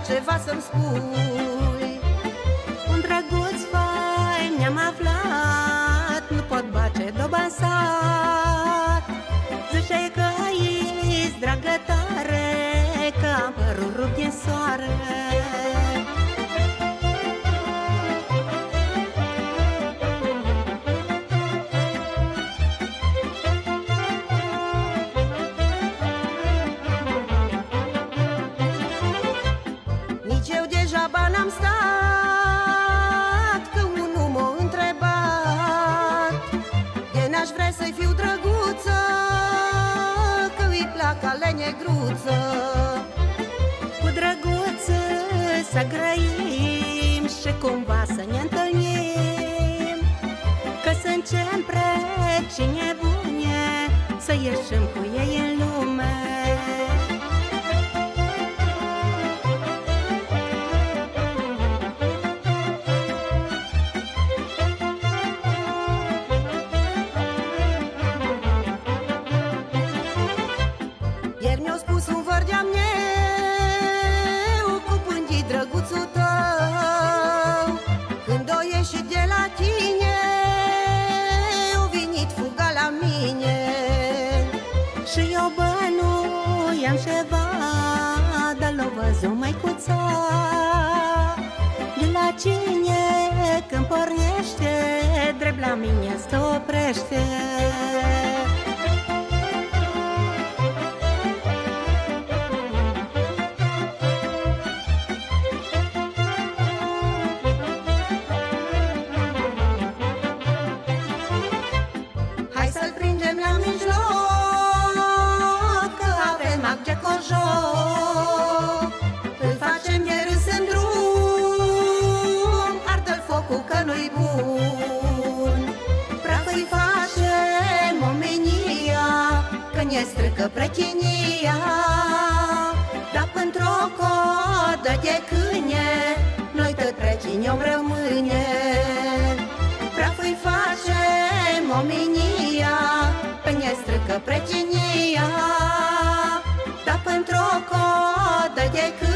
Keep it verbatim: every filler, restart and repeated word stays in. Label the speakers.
Speaker 1: ceva să-mi spui. Un drăguț fain mi-am aflat, nu pot bace doba în sat. Zice că ești dragă tare, că am părul rupt din soare. Nici eu degeaba n-am stat, că unul m-a întrebat de n-aș vrea să-i fiu drăguță, că îi plac ale negruță. Cu drăguță să grăim și cumva să ne întâlnim, că sunt sempre cine bune, să ieșim cu ei în lume. Ieri mi-a spus un văr de-a meu, cu pândii drăguțul tău. Când o ieșit de la tine, o venit fuga la mine. Și eu bănuiam ceva, dar l-o văzut măicuța. De la cine când pornește, drept la mine se oprește. Hai să-l prindem la mijloc, că avem acce cojoc. Îl facem de râs în drum, ardă-l focul că nu-i bun. Praf îi facem omenia, că ne strică pretinia. Dar pentru-o codă de câine, noi tot precini-om rămâne. Praf îi facem omenia, pe ne strică pretinia. Dar pentru-o codă de câine,